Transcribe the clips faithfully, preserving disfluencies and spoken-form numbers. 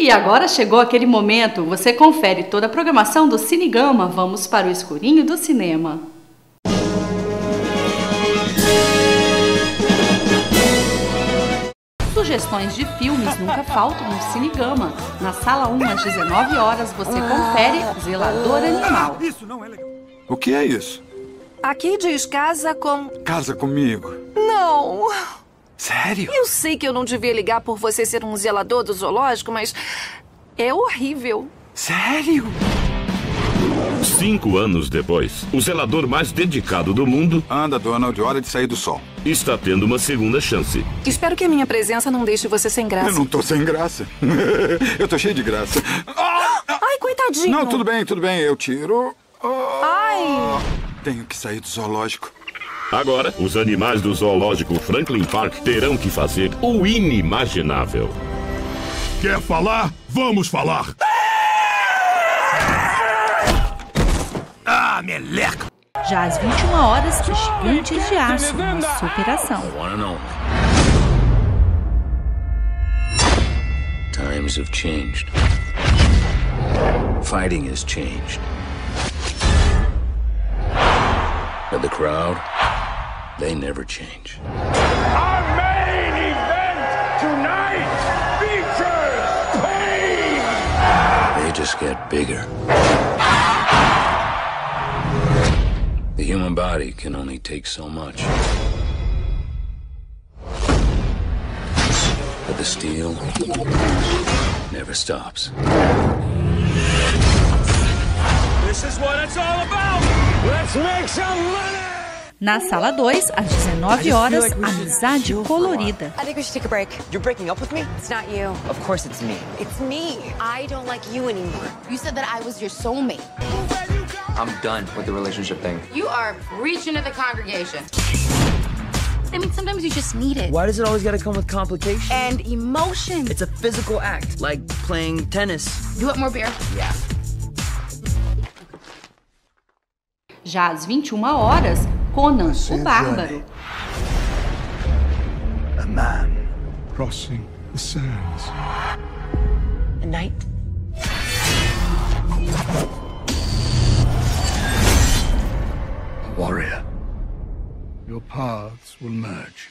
E agora chegou aquele momento, você confere toda a programação do Cinegama. Vamos para o escurinho do cinema. Sugestões de filmes nunca faltam no Cinegama. Na sala um, às dezenove horas, você confere Zelador Animal. Isso não é legal. O que é isso? Aqui diz casa com... Casa comigo. Não. Sério? Eu sei que eu não devia ligar por você ser um zelador do zoológico, mas é horrível. Sério? Cinco anos depois, o zelador mais dedicado do mundo... Anda, Donald, hora de sair do sol. ...está tendo uma segunda chance. Espero que a minha presença não deixe você sem graça. Eu não tô sem graça. Eu tô cheio de graça. Ai, coitadinho. Não, tudo bem, tudo bem. Eu tiro... Ai. Tenho que sair do zoológico. Agora, os animais do zoológico Franklin Park terão que fazer o inimaginável. Quer falar? Vamos falar! Ah, meleca! Já às vinte e uma horas, os Gigantes de Aço, uma superação. Times have changed. Fighting has changed. But the crowd, they never change. Our main event tonight features pain! They just get bigger. The human body can only take so much. But the steel never stops. This is what it's all about! Let's make some money! Na sala dois, às dezenove horas, Amizade Colorida. I think we should take a break. You're breaking up with me? It's not you. Of course it's me. It's me. I don't like you anymore. You said that I was your soulmate. I'm done with the relationship thing. You are preaching to the congregation. I mean, sometimes you just need it. Why does it always gotta come with complications? And emotion. It's a physical act, like playing tennis. You want more beer? Yeah. Já às vinte e uma horas, Conan, o Bárbaro. A man crossing the sands. A night. A warrior. Your paths will merge.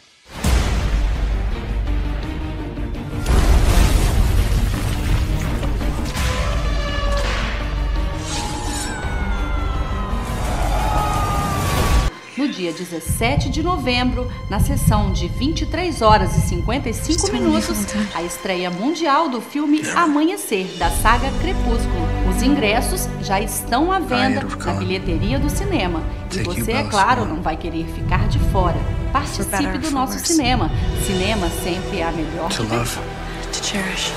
No dia dezessete de novembro, na sessão de vinte e três horas e cinquenta e cinco minutos, a estreia mundial do filme Amanhecer, da saga Crepúsculo. Os ingressos já estão à venda na bilheteria do cinema. E você, é claro, não vai querer ficar de fora. Participe do nosso cinema. Cinema sempre é a melhor diversão. To cherish.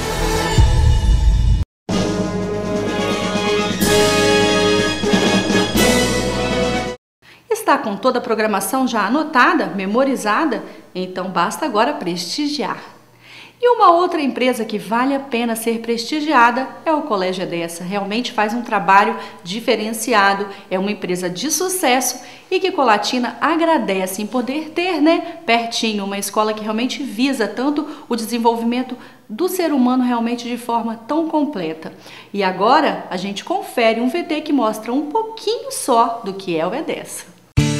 Está com toda a programação já anotada, memorizada? Então basta agora prestigiar. E uma outra empresa que vale a pena ser prestigiada é o Colégio Edessa. Realmente faz um trabalho diferenciado, é uma empresa de sucesso e que Colatina agradece em poder ter, né, pertinho, uma escola que realmente visa tanto o desenvolvimento do ser humano realmente de forma tão completa. E agora a gente confere um V T que mostra um pouquinho só do que é o Edessa.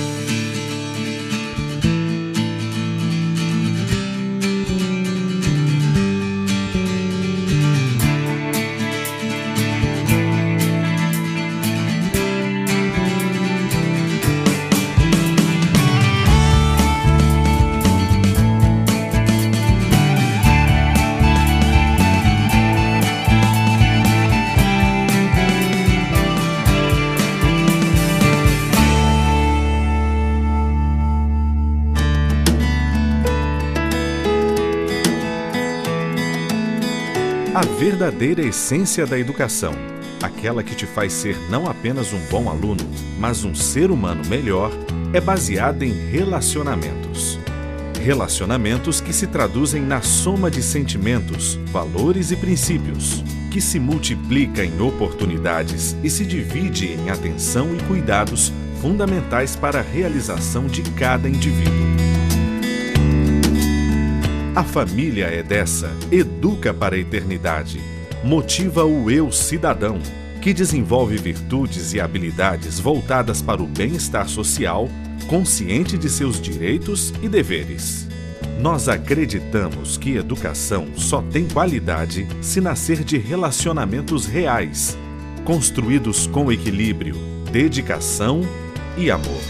A verdadeira essência da educação, aquela que te faz ser não apenas um bom aluno, mas um ser humano melhor, é baseada em relacionamentos. Relacionamentos que se traduzem na soma de sentimentos, valores e princípios, que se multiplica em oportunidades e se divide em atenção e cuidados fundamentais para a realização de cada indivíduo. A família é dessa, educa para a eternidade. Motiva o eu cidadão, que desenvolve virtudes e habilidades voltadas para o bem-estar social, consciente de seus direitos e deveres. Nós acreditamos que educação só tem qualidade se nascer de relacionamentos reais, construídos com equilíbrio, dedicação e amor.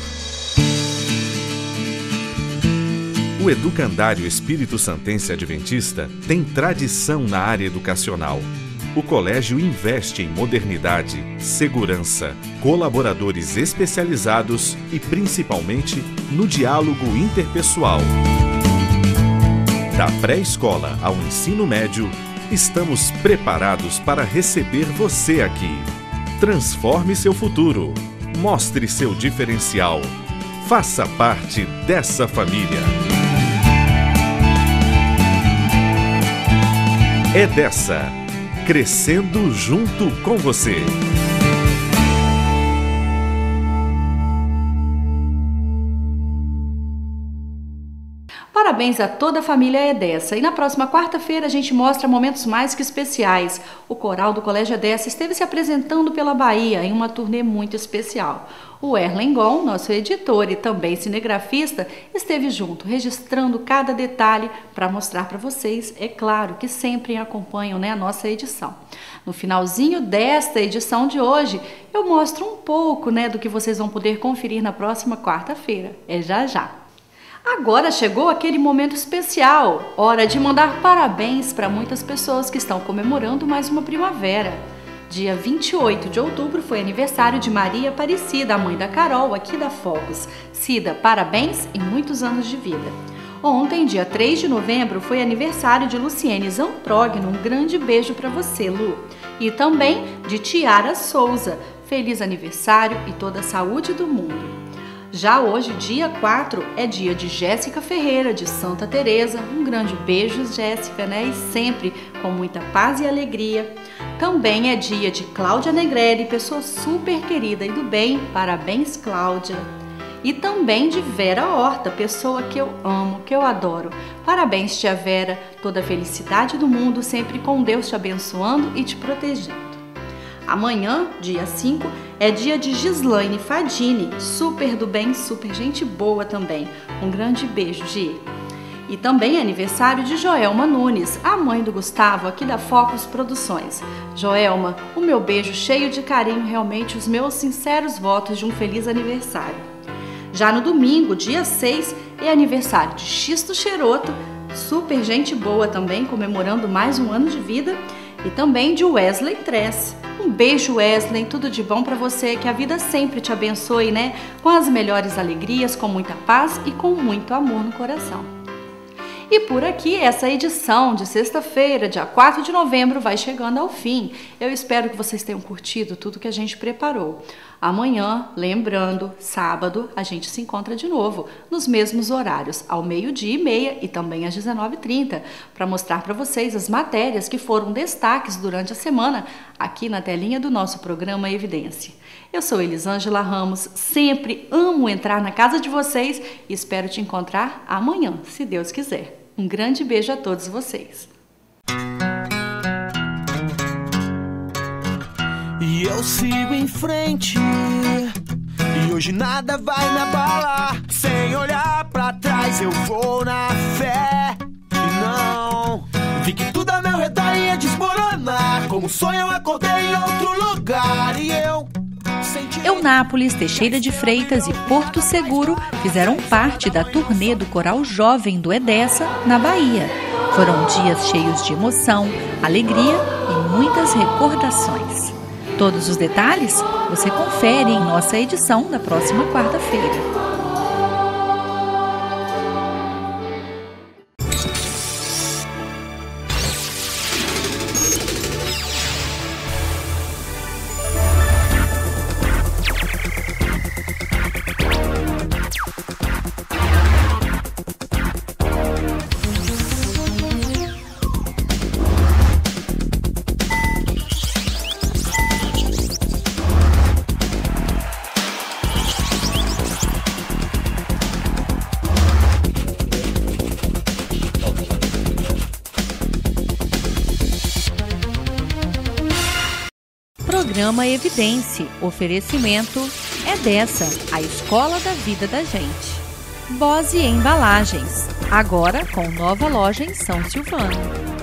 O Educandário Espírito Santense Adventista tem tradição na área educacional. O colégio investe em modernidade, segurança, colaboradores especializados e, principalmente, no diálogo interpessoal. Da pré-escola ao ensino médio, estamos preparados para receber você aqui. Transforme seu futuro. Mostre seu diferencial. Faça parte dessa família. É dessa. Crescendo junto com você. Parabéns a toda a família Edessa. E na próxima quarta-feira a gente mostra momentos mais que especiais. O coral do Colégio Edessa esteve se apresentando pela Bahia em uma turnê muito especial. O Erlen Gon, nosso editor e também cinegrafista, esteve junto, registrando cada detalhe para mostrar para vocês, é claro, que sempre acompanham, né, a nossa edição. No finalzinho desta edição de hoje, eu mostro um pouco, né, do que vocês vão poder conferir na próxima quarta-feira. É já já. Agora chegou aquele momento especial, hora de mandar parabéns para muitas pessoas que estão comemorando mais uma primavera. Dia vinte e oito de outubro foi aniversário de Maria Aparecida, a mãe da Carol, aqui da Focus. Cida, parabéns e muitos anos de vida. Ontem, dia três de novembro, foi aniversário de Luciene Zamprogno. Um grande beijo para você, Lu. E também de Tiara Souza. Feliz aniversário e toda a saúde do mundo. Já hoje, dia quatro, é dia de Jéssica Ferreira, de Santa Teresa. Um grande beijo, Jéssica, né? E sempre com muita paz e alegria. Também é dia de Cláudia Negrelli, pessoa super querida e do bem. Parabéns, Cláudia. E também de Vera Horta, pessoa que eu amo, que eu adoro. Parabéns, tia Vera. Toda a felicidade do mundo, sempre com Deus te abençoando e te protegendo. Amanhã, dia cinco, é dia de Gislaine Fadini, super do bem, super gente boa também. Um grande beijo, Gi. E também é aniversário de Joelma Nunes, a mãe do Gustavo, aqui da Focus Produções. Joelma, o meu beijo cheio de carinho, realmente os meus sinceros votos de um feliz aniversário. Já no domingo, dia seis, é aniversário de Xisto Cheroto, super gente boa também, comemorando mais um ano de vida. E também de Wesley Tress. Um beijo, Wesley, tudo de bom para você, que a vida sempre te abençoe, né? Com as melhores alegrias, com muita paz e com muito amor no coração. E por aqui, essa edição de sexta-feira, dia quatro de novembro, vai chegando ao fim. Eu espero que vocês tenham curtido tudo que a gente preparou. Amanhã, lembrando, sábado, a gente se encontra de novo, nos mesmos horários, ao meio-dia e meia e também às dezenove e trinta, para mostrar para vocês as matérias que foram destaques durante a semana, aqui na telinha do nosso programa Evidência. Eu sou Elisângela Ramos, sempre amo entrar na casa de vocês e espero te encontrar amanhã, se Deus quiser. Um grande beijo a todos vocês. E eu sigo em frente, e hoje nada vai me abalar. Sem olhar pra trás eu vou na fé. E não, vi que tudo ao meu redor ia desmoronar. Como um sonho eu acordei em outro lugar. E eu senti... Eunápolis, Teixeira de Freitas e Porto Seguro fizeram parte da turnê do Coral Jovem do Edessa, na Bahia. Foram dias cheios de emoção, alegria e muitas recordações. Todos os detalhes você confere em nossa edição da próxima quarta-feira. Programa Evidência. Oferecimento é dessa, a escola da vida da gente. Bose Embalagens, agora com nova loja em São Silvano.